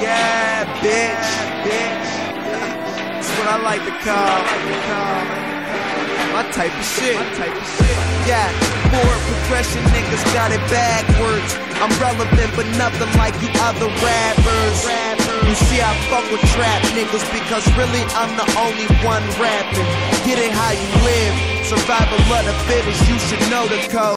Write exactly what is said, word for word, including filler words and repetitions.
Yeah, bitch, bitch. That's what I like to call my type of shit. My type of shit. Yeah, forward progression, niggas got it backwards. I'm relevant, but nothing like you other rappers. You see, I fuck with trap niggas because really I'm the only one rapping. Get it how you live. Survival of the fittest, you should know the code.